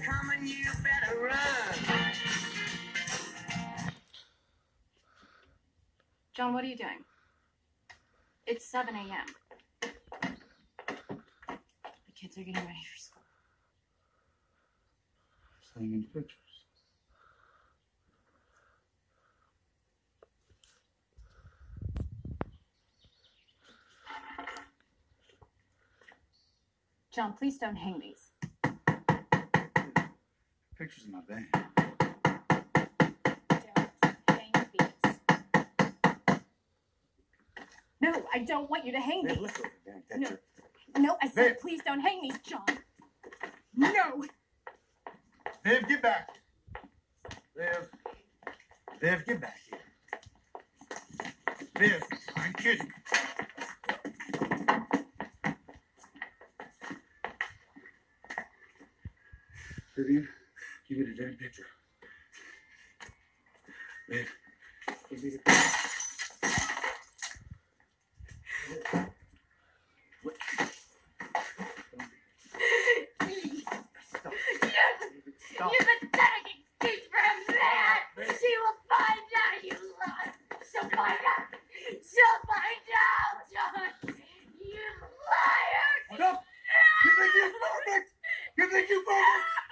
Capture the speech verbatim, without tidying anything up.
coming, you better run. John, what are you doing? It's seven a m The kids are getting ready for school. Taking pictures. John, please don't hang these. Pictures in my bag. Don't hang these. No, I don't want you to hang Babe, these. look over there. That's No. your... No, I said Babe. please don't hang these, John. No. Viv, get back. Viv. Viv, get back here. Viv, I'm kidding. Vivian, give me the damn picture. Viv, give me the picture. What? Stop. Stop. You pathetic excuse for a man. She will find out you lied. She'll find out. She'll find out, John. You liar. Hold up! You think you're perfect? You think you're perfect?